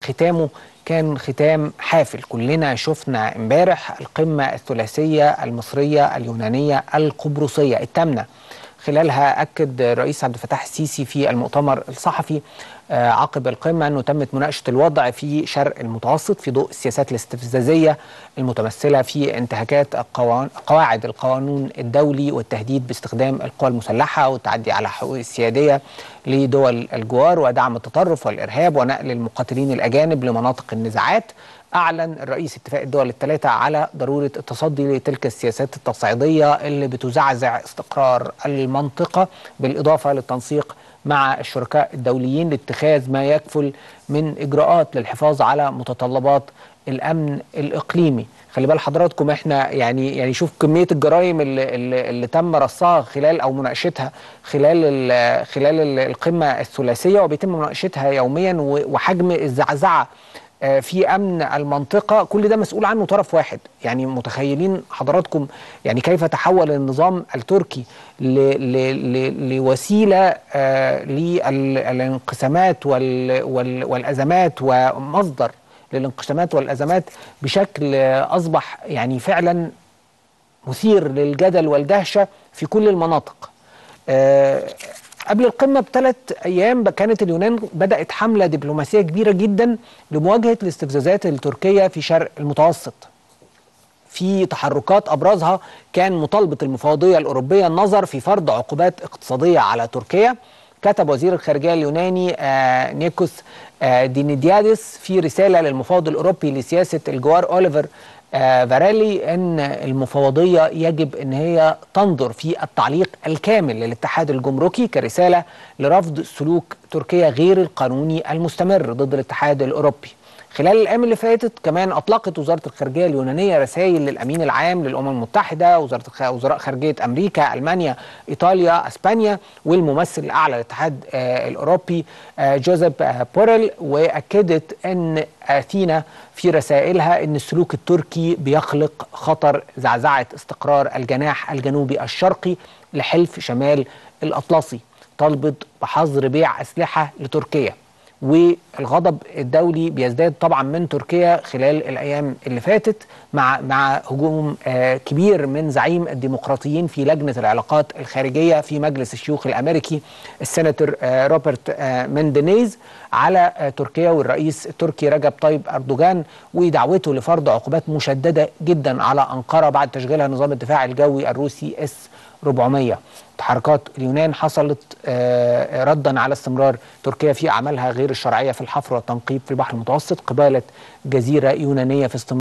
ختامه كان ختام حافل. كلنا شفنا امبارح القمة الثلاثية المصرية اليونانية القبرصية الثامنة. خلالها أكد الرئيس عبد الفتاح السيسي في المؤتمر الصحفي عقب القمة أنه تمت مناقشة الوضع في شرق المتوسط في ضوء السياسات الاستفزازية المتمثلة في انتهاكات قواعد القانون الدولي والتهديد باستخدام القوى المسلحة والتعدي على حقوق السيادية لدول الجوار ودعم التطرف والإرهاب ونقل المقاتلين الأجانب لمناطق النزاعات. أعلن الرئيس اتفاق الدول الثلاثة على ضرورة التصدي لتلك السياسات التصعيدية اللي بتزعزع استقرار المنطقة، بالإضافة للتنسيق مع الشركاء الدوليين لاتخاذ ما يكفل من إجراءات للحفاظ على متطلبات الأمن الإقليمي. خلي بال حضراتكم احنا يعني شوف كمية الجرائم اللي تم رصها خلال أو مناقشتها خلال القمة الثلاثية، وبيتم مناقشتها يوميا، وحجم الزعزعة في أمن المنطقة، كل ده مسؤول عنه طرف واحد. يعني متخيلين حضراتكم يعني كيف تحول النظام التركي لوسيلة للانقسامات والأزمات ومصدر للانقسامات والأزمات بشكل أصبح يعني فعلا مثير للجدل والدهشة في كل المناطق. قبل القمة بثلاث أيام كانت اليونان بدأت حملة دبلوماسية كبيرة جدا لمواجهة الاستفزازات التركية في شرق المتوسط. في تحركات أبرزها كان مطالبة المفوضية الأوروبية النظر في فرض عقوبات اقتصادية على تركيا. كتب وزير الخارجية اليوناني نيكوس دينيديادس في رسالة للمفوض الأوروبي لسياسة الجوار أوليفر فاريلي أن المفوضية يجب أن هي تنظر في التعليق الكامل للاتحاد الجمركي كرسالة لرفض سلوك تركيا غير القانوني المستمر ضد الاتحاد الأوروبي. خلال الأيام اللي فاتت كمان أطلقت وزارة الخارجية اليونانية رسائل للأمين العام للأمم المتحدة، وزراء خارجية أمريكا، ألمانيا، إيطاليا، أسبانيا، والممثل الأعلى للاتحاد الأوروبي جوزيف بوريل، وأكدت أن أثينا في رسائلها أن السلوك التركي بيخلق خطر زعزعة استقرار الجناح الجنوبي الشرقي لحلف شمال الأطلسي. طالبت بحظر بيع أسلحة لتركيا. والغضب الدولي بيزداد طبعا من تركيا خلال الأيام اللي فاتت مع هجوم كبير من زعيم الديمقراطيين في لجنة العلاقات الخارجية في مجلس الشيوخ الأمريكي السيناتور روبرت مندنيز على تركيا والرئيس التركي رجب طيب أردوغان، ودعوته لفرض عقوبات مشددة جدا على أنقرة بعد تشغيلها نظام الدفاع الجوي الروسي S-400. تحركات اليونان حصلت ردا على استمرار تركيا في أعمالها غير الشرعية في الحفر والتنقيب في البحر المتوسط قبالة جزيرة يونانية في استمرار